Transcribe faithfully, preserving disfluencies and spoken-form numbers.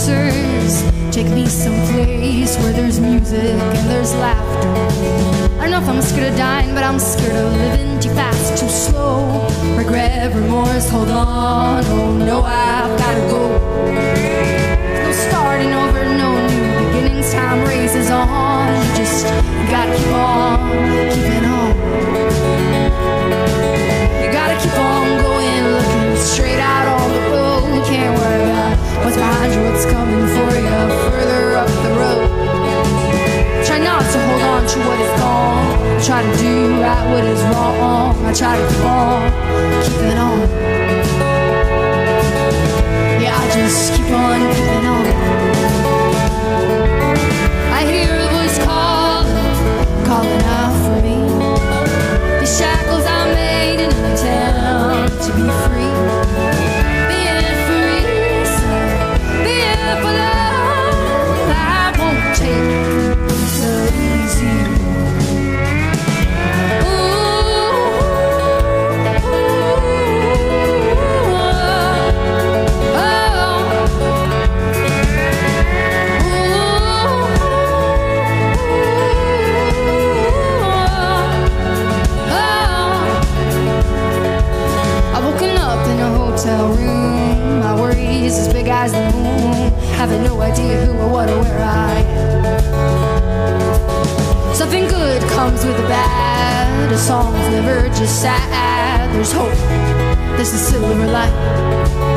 answers. Take me someplace where there's music and there's laughter. I don't know if I'm scared of dying, but I'm scared of living too fast, too slow. Regret, remorse, hold on. Oh no, I've gotta go. No starting over, no new beginnings. Time races on. You just gotta keep on keeping on. You gotta keep on going, looking straight out on the road. You can't worry about what's behind you, what's coming for you further up the road. Try not to hold on to what is gone. Try to do right what is wrong. I try to keep on keeping on. Yeah, I just keep on keeping on. I hear a voice calling, calling out for me. The shackles I made in an attempt to be free. Being free, son, being for love. I won't take it so easy. Ooh, ooh, oh, hotel room, my worries as big as the moon, having no idea who or what or where I am. Something good comes with the bad. A song's never just sad. There's hope, there's a silver light.